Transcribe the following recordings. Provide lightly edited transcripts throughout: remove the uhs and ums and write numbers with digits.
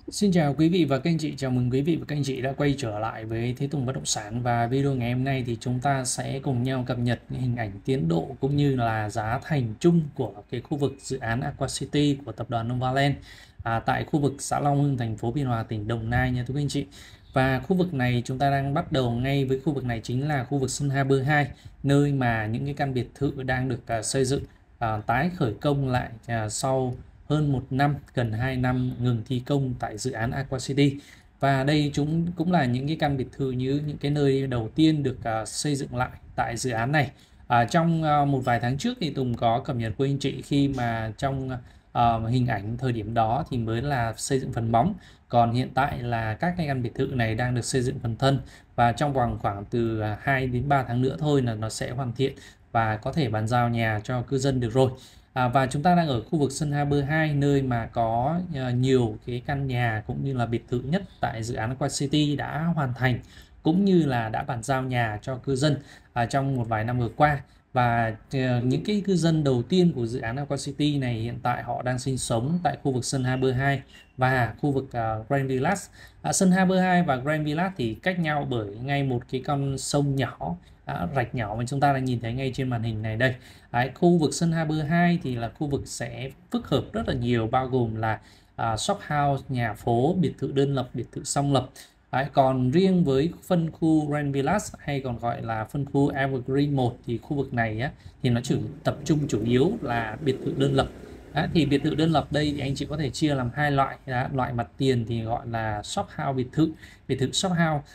Xin chào quý vị và các anh chị, chào mừng quý vị và các anh chị đã quay trở lại với Thế Tùng Bất Động Sản. Và video ngày hôm nay thì chúng ta sẽ cùng nhau cập nhật những hình ảnh tiến độ cũng như là giá thành chung của cái khu vực dự án Aqua City của tập đoàn Novaland tại khu vực xã Long Hưng, thành phố Biên Hòa, tỉnh Đồng Nai nha quý anh chị. Và khu vực này chúng ta đang bắt đầu ngay với khu vực này chính là khu vực Sun Harbor 2, nơi mà những cái căn biệt thự đang được xây dựng tái khởi công lại sau hơn 1 năm, gần 2 năm ngừng thi công tại dự án Aqua City. Và đây chúng cũng là những cái căn biệt thự như những cái nơi đầu tiên được xây dựng lại tại dự án này. Trong một vài tháng trước thì Tùng có cập nhật với anh chị khi mà trong hình ảnh thời điểm đó thì mới là xây dựng phần móng, còn hiện tại là các cái căn biệt thự này đang được xây dựng phần thân, và trong vòng khoảng từ 2 đến 3 tháng nữa thôi là nó sẽ hoàn thiện và có thể bàn giao nhà cho cư dân được rồi. Và chúng ta đang ở khu vực Sun Harbor 2, nơi mà có nhiều cái căn nhà cũng như là biệt thự nhất tại dự án Aqua City đã hoàn thành cũng như là đã bàn giao nhà cho cư dân trong một vài năm vừa qua. Và những cái cư dân đầu tiên của dự án Aqua City này hiện tại họ đang sinh sống tại khu vực Sun Harbor 2 và khu vực Grand Village. Sun Harbor 2 và Grand Village thì cách nhau bởi ngay một cái con sông nhỏ, rạch nhỏ mà chúng ta đang nhìn thấy ngay trên màn hình này đây. Khu vực Sun Harbor 2 thì là khu vực sẽ phức hợp rất là nhiều, bao gồm là shop house, nhà phố, biệt thự đơn lập, biệt thự song lập. Còn riêng với phân khu Grand Village hay còn gọi là phân khu Evergreen 1 thì khu vực này thì nó chỉ tập trung chủ yếu là biệt thự đơn lập. Thì biệt thự đơn lập đây thì anh chị có thể chia làm hai loại. Loại mặt tiền thì gọi là shop house biệt thự shop house.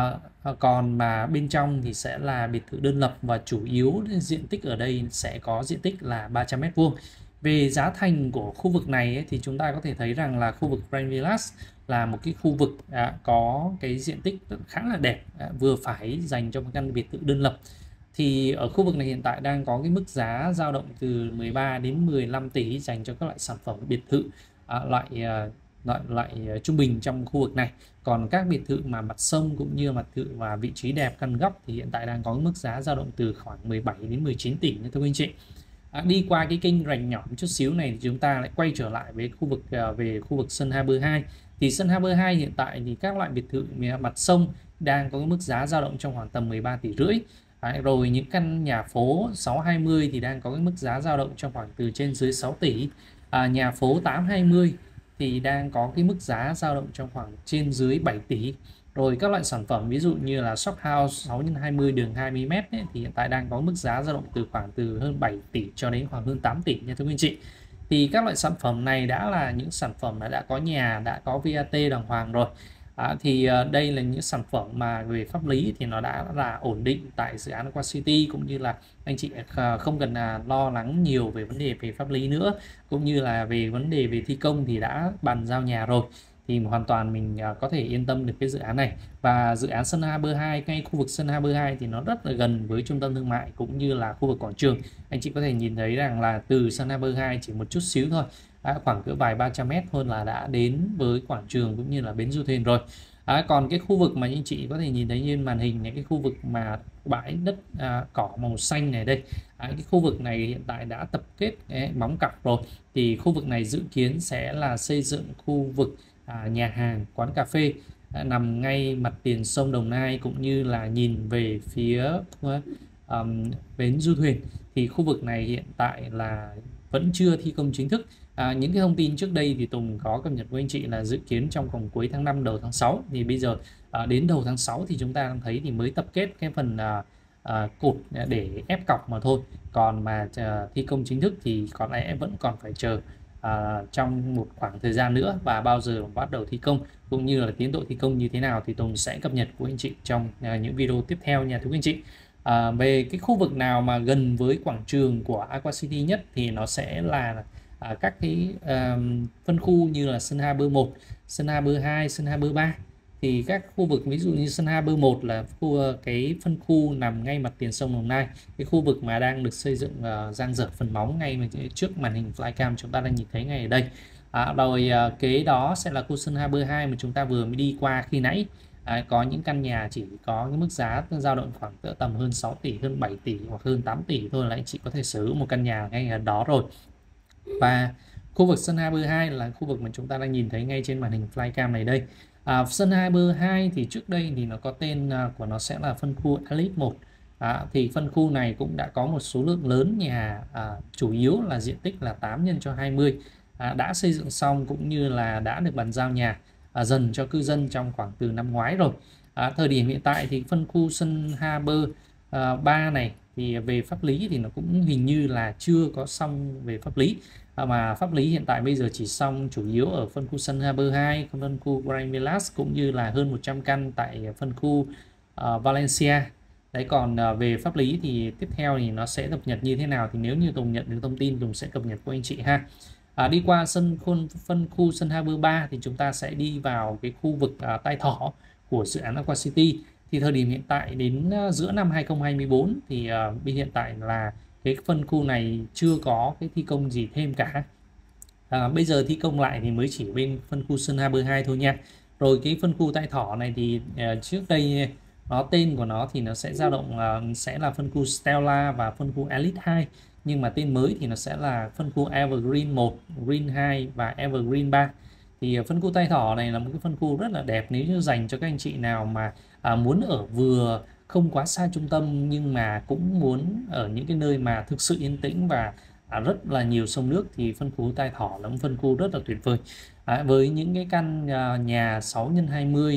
Còn mà bên trong thì sẽ là biệt thự đơn lập, và chủ yếu diện tích ở đây sẽ có diện tích là 300 m². Về giá thành của khu vực này thì chúng ta có thể thấy rằng là khu vực Grand Village là một cái khu vực có cái diện tích khá là đẹp, vừa phải dành cho một căn biệt thự đơn lập. Thì ở khu vực này hiện tại đang có cái mức giá dao động từ 13 đến 15 tỷ dành cho các loại sản phẩm biệt thự loại trung bình trong khu vực này. Còn các biệt thự mà mặt sông cũng như mặt thự và vị trí đẹp căn góc thì hiện tại đang có mức giá dao động từ khoảng 17 đến 19 tỷ nha thưa quý anh chị. Đi qua cái kênh rạch nhỏ một chút xíu này thì chúng ta lại quay trở lại với khu vực về khu vực Sun Harbor 2. Thì Sun Harbor 2 hiện tại thì các loại biệt thự mặt sông đang có cái mức giá dao động trong khoảng tầm 13 tỷ rưỡi. Rồi những căn nhà phố 620 thì đang có cái mức giá dao động trong khoảng từ trên dưới 6 tỷ. Nhà phố 820 thì đang có cái mức giá dao động trong khoảng trên dưới 7 tỷ. Rồi các loại sản phẩm ví dụ như là shop house 6x20 đường 20 m thì hiện tại đang có mức giá dao động từ khoảng từ hơn 7 tỷ cho đến khoảng hơn 8 tỷ nha thưa quý anh chị. Thì các loại sản phẩm này đã là những sản phẩm đã có nhà, đã có VAT đàng hoàng rồi. Đây là những sản phẩm mà về pháp lý thì nó đã là ổn định tại dự án Aqua City, cũng như là anh chị không cần lo lắng nhiều về vấn đề về pháp lý nữa, cũng như là về vấn đề về thi công thì đã bàn giao nhà rồi, thì hoàn toàn mình có thể yên tâm được cái dự án này. Và dự án Sun Harbor 2, ngay khu vực Sun Harbor 2 thì nó rất là gần với trung tâm thương mại cũng như là khu vực quảng trường. Anh chị có thể nhìn thấy rằng là từ Sun Harbor 2 chỉ một chút xíu thôi, khoảng cỡ vài 300 mét thôi là đã đến với quảng trường cũng như là bến du thuyền rồi. Còn cái khu vực mà anh chị có thể nhìn thấy trên màn hình này, cái khu vực mà bãi đất cỏ màu xanh này đây, cái khu vực này hiện tại đã tập kết móng cọc rồi. Thì khu vực này dự kiến sẽ là xây dựng khu vực nhà hàng, quán cà phê nằm ngay mặt tiền sông Đồng Nai, cũng như là nhìn về phía bến du thuyền. Thì khu vực này hiện tại là vẫn chưa thi công chính thức. Những cái thông tin trước đây thì Tùng có cập nhật với anh chị là dự kiến trong vòng cuối tháng 5 đầu tháng 6, thì bây giờ đến đầu tháng 6 thì chúng ta thấy thì mới tập kết cái phần cột để ép cọc mà thôi. Còn mà thi công chính thức thì có lẽ vẫn còn phải chờ trong một khoảng thời gian nữa, và bao giờ bắt đầu thi công cũng như là tiến độ thi công như thế nào thì Tùng sẽ cập nhật của anh chị trong những video tiếp theo nha thưa quý anh chị. Về cái khu vực nào mà gần với quảng trường của Aqua City nhất thì nó sẽ là các cái phân khu như là Sun Harbor 1, Sun Harbor 2, Sun Harbor 3. Thì các khu vực ví dụ như Sun Harbor 1 là cái phân khu nằm ngay mặt tiền sông Đồng Nai, cái khu vực mà đang được xây dựng dang dở phần móng ngay trước màn hình flycam chúng ta đang nhìn thấy ngay ở đây. Kế đó sẽ là khu Sun Harbor 2 mà chúng ta vừa mới đi qua khi nãy. Có những căn nhà chỉ có cái mức giá dao động khoảng tầm hơn 6 tỷ, hơn 7 tỷ hoặc hơn 8 tỷ thôi là anh chị có thể sở hữu một căn nhà ngay ở đó rồi. Và Khu vực sân Harbor 2 là khu vực mà chúng ta đang nhìn thấy ngay trên màn hình flycam này đây. Sân Harbor 2 thì trước đây thì nó có tên của nó sẽ là phân khu Elite 1. Thì phân khu này cũng đã có một số lượng lớn nhà, chủ yếu là diện tích là 8x20, đã xây dựng xong cũng như là đã được bàn giao nhà dần cho cư dân trong khoảng từ năm ngoái rồi. Thời điểm hiện tại thì phân khu sân Harbor 3 này thì về pháp lý thì nó cũng hình như là chưa có xong về pháp lý, mà pháp lý hiện tại bây giờ chỉ xong chủ yếu ở phân khu sân Harbor 2, phân khu Grand Villas cũng như là hơn 100 căn tại phân khu Valencia. Đấy, còn về pháp lý thì tiếp theo thì nó sẽ cập nhật như thế nào thì nếu như Tùng nhận được thông tin Tùng sẽ cập nhật với anh chị ha. Đi qua phân khu sân Harbor 3 thì chúng ta sẽ đi vào cái khu vực Tai Thỏ của dự án Aqua City. Thì thời điểm hiện tại đến giữa năm 2024 thì hiện tại là cái phân khu này chưa có cái thi công gì thêm cả. Bây giờ thi công lại thì mới chỉ bên phân khu sân Harbor 2 thôi nha. Rồi cái phân khu Tai Thỏ này thì trước đây tên của nó thì nó sẽ dao động sẽ là phân khu Stella và phân khu Elite 2, nhưng mà tên mới thì nó sẽ là phân khu Evergreen 1, Green 2 và Evergreen 3. Thì phân khu Tai Thỏ này là một cái phân khu rất là đẹp nếu như dành cho các anh chị nào mà muốn ở vừa không quá xa trung tâm nhưng mà cũng muốn ở những cái nơi mà thực sự yên tĩnh và rất là nhiều sông nước, thì phân khu Tai Thỏ là một phân khu rất là tuyệt vời. Với những cái căn nhà 6x20,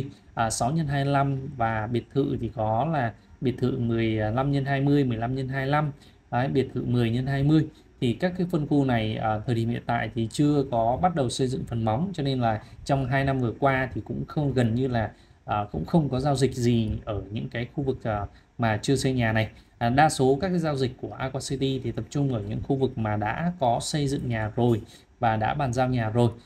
6x25 và biệt thự thì có là biệt thự 15x20, 15x25, biệt thự 10x20, thì các cái phân khu này thời điểm hiện tại thì chưa có bắt đầu xây dựng phần móng, cho nên là trong 2 năm vừa qua thì cũng không, gần như là cũng không có giao dịch gì ở những cái khu vực mà chưa xây nhà này. Đa số các cái giao dịch của Aqua City thì tập trung ở những khu vực mà đã có xây dựng nhà rồi và đã bàn giao nhà rồi.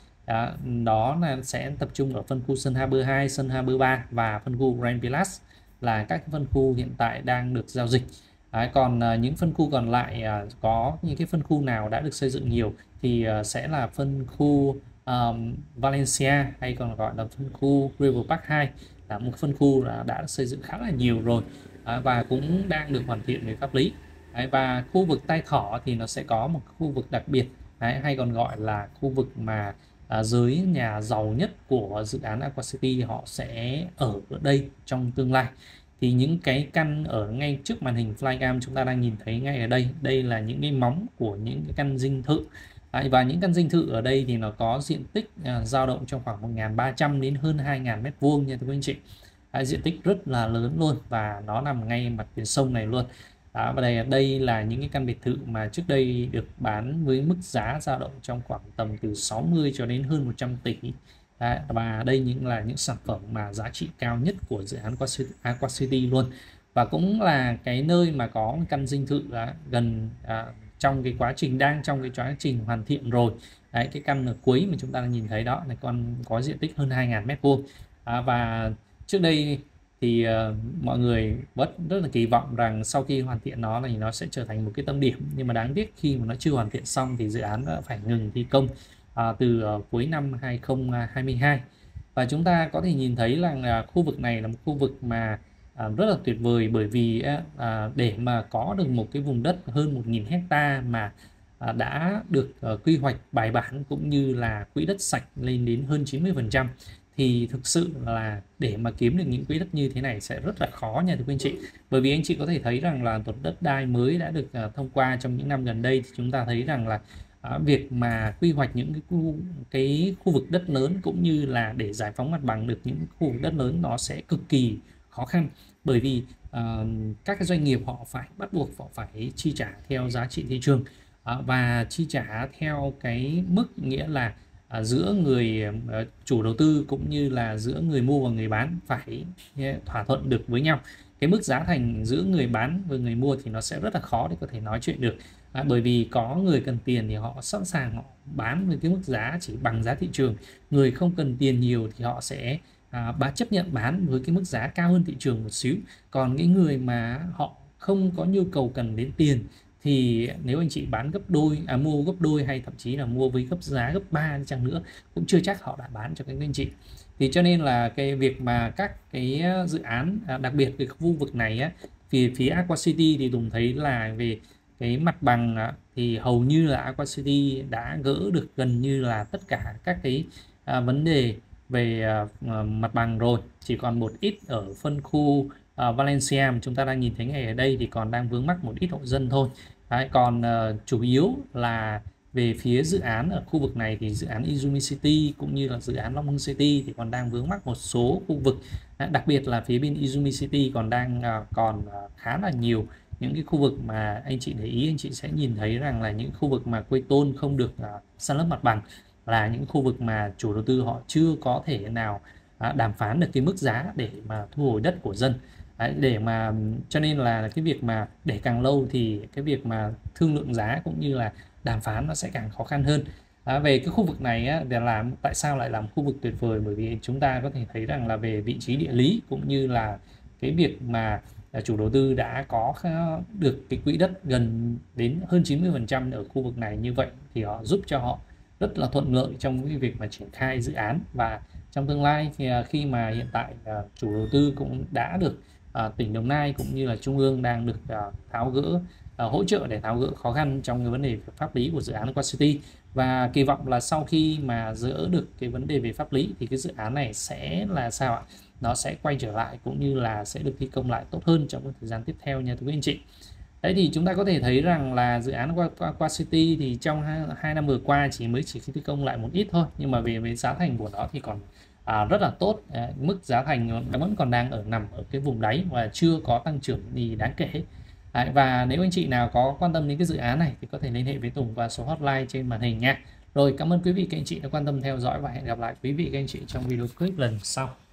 Đó là sẽ tập trung ở phân khu sân Harbor 2, sân Harbor 3 và phân khu Grand Villas là các phân khu hiện tại đang được giao dịch. Còn những phân khu còn lại, có những cái phân khu nào đã được xây dựng nhiều thì sẽ là phân khu Valencia, hay còn gọi là phân khu River Park 2, là một phân khu đã xây dựng khá là nhiều rồi và cũng đang được hoàn thiện về pháp lý. Và khu vực Tai Thỏ thì nó sẽ có một khu vực đặc biệt, hay còn gọi là khu vực mà giới nhà giàu nhất của dự án Aqua City họ sẽ ở đây trong tương lai. Thì những cái căn ở ngay trước màn hình flycam chúng ta đang nhìn thấy ngay ở đây, đây là những cái móng của những cái căn dinh thự. Và những căn dinh thự ở đây thì nó có diện tích dao động trong khoảng 1.300 đến hơn 2.000 m² nha thưa quý anh chị. Diện tích rất là lớn luôn và nó nằm ngay mặt biển sông này luôn. Và đây là những cái căn biệt thự mà trước đây được bán với mức giá dao động trong khoảng tầm từ 60 cho đến hơn 100 tỷ. Và đây là những sản phẩm mà giá trị cao nhất của dự án Aqua City luôn, và cũng là cái nơi mà có căn dinh thự gần trong cái quá trình trong quá trình hoàn thiện rồi. Cái căn ở cuối mà chúng ta đang nhìn thấy đó là con có diện tích hơn 2.000 m². Và trước đây thì mọi người rất là kỳ vọng rằng sau khi hoàn thiện nó thì nó sẽ trở thành một cái tâm điểm, nhưng mà đáng tiếc khi mà nó chưa hoàn thiện xong thì dự án đã phải ngừng thi công từ cuối năm 2022. Và chúng ta có thể nhìn thấy là khu vực này là một khu vực mà rất là tuyệt vời, bởi vì để mà có được một cái vùng đất hơn 1.000 hecta mà đã được quy hoạch bài bản cũng như là quỹ đất sạch lên đến hơn 90%, thì thực sự là để mà kiếm được những quỹ đất như thế này sẽ rất là khó nha thưa quý anh chị. Bởi vì anh chị có thể thấy rằng là luật đất đai mới đã được thông qua trong những năm gần đây, thì chúng ta thấy rằng là việc mà quy hoạch những cái khu vực đất lớn cũng như là để giải phóng mặt bằng được những khu vực đất lớn nó sẽ cực kỳ khó khăn, bởi vì các cái doanh nghiệp họ bắt buộc phải chi trả theo giá trị thị trường và chi trả theo cái mức, nghĩa là giữa người chủ đầu tư cũng như là giữa người mua và người bán phải thỏa thuận được với nhau. Cái mức giá thành giữa người bán và người mua thì nó sẽ rất là khó để có thể nói chuyện được, bởi vì có người cần tiền thì họ sẵn sàng họ bán với cái mức giá chỉ bằng giá thị trường, người không cần tiền nhiều thì họ sẽ chấp nhận bán với cái mức giá cao hơn thị trường một xíu. Còn cái người mà họ không có nhu cầu cần đến tiền thì nếu anh chị bán gấp đôi, mua gấp đôi hay thậm chí là mua với giá gấp 3 chăng nữa cũng chưa chắc họ đã bán cho các anh chị. Thì cho nên là cái việc mà các cái dự án đặc biệt về khu vực này phía Aqua City thì Tùng thấy là về cái mặt bằng thì hầu như là Aqua City đã gỡ được gần như là tất cả các cái vấn đề về mặt bằng rồi, chỉ còn một ít ở phân khu Valencia mà chúng ta đang nhìn thấy ngay ở đây thì còn đang vướng mắc một ít hộ dân thôi. Đấy, còn chủ yếu là về phía dự án ở khu vực này thì dự án Izumi City cũng như là dự án Long Hưng City thì còn đang vướng mắc một số khu vực, đặc biệt là phía bên Izumi City còn đang khá là nhiều những cái khu vực mà anh chị để ý, anh chị sẽ nhìn thấy rằng là những khu vực mà quây tôn không được san lấp mặt bằng, là những khu vực mà chủ đầu tư họ chưa có thể nào đàm phán được cái mức giá để mà thu hồi đất của dân. Đấy, để mà cho nên là cái việc mà để càng lâu thì cái việc mà thương lượng giá cũng như là đàm phán nó sẽ càng khó khăn hơn. Về cái khu vực này để làm tại sao lại làm khu vực tuyệt vời, bởi vì chúng ta có thể thấy rằng là về vị trí địa lý cũng như là cái việc mà chủ đầu tư đã có được cái quỹ đất gần đến hơn 90% ở khu vực này, như vậy thì họ giúp cho họ rất là thuận lợi trong cái việc mà triển khai dự án. Và trong tương lai thì khi mà hiện tại chủ đầu tư cũng đã được tỉnh Đồng Nai cũng như là Trung ương đang được tháo gỡ hỗ trợ để tháo gỡ khó khăn trong cái vấn đề pháp lý của dự án Aqua City, và kỳ vọng là sau khi mà gỡ được cái vấn đề về pháp lý thì cái dự án này sẽ là sao ạ, nó sẽ quay trở lại cũng như là sẽ được thi công lại tốt hơn trong cái thời gian tiếp theo nha thưa quý anh chị. Đấy thì chúng ta có thể thấy rằng là dự án Aqua City thì trong 2 năm vừa qua chỉ thi công lại một ít thôi, nhưng mà về giá thành của nó thì còn rất là tốt. Mức giá thành nó vẫn còn đang nằm ở cái vùng đáy và chưa có tăng trưởng gì đáng kể. Và nếu anh chị nào có quan tâm đến cái dự án này thì có thể liên hệ với Tùng qua số hotline trên màn hình nha. Rồi, cảm ơn quý vị các anh chị đã quan tâm theo dõi và hẹn gặp lại quý vị các anh chị trong video clip lần sau.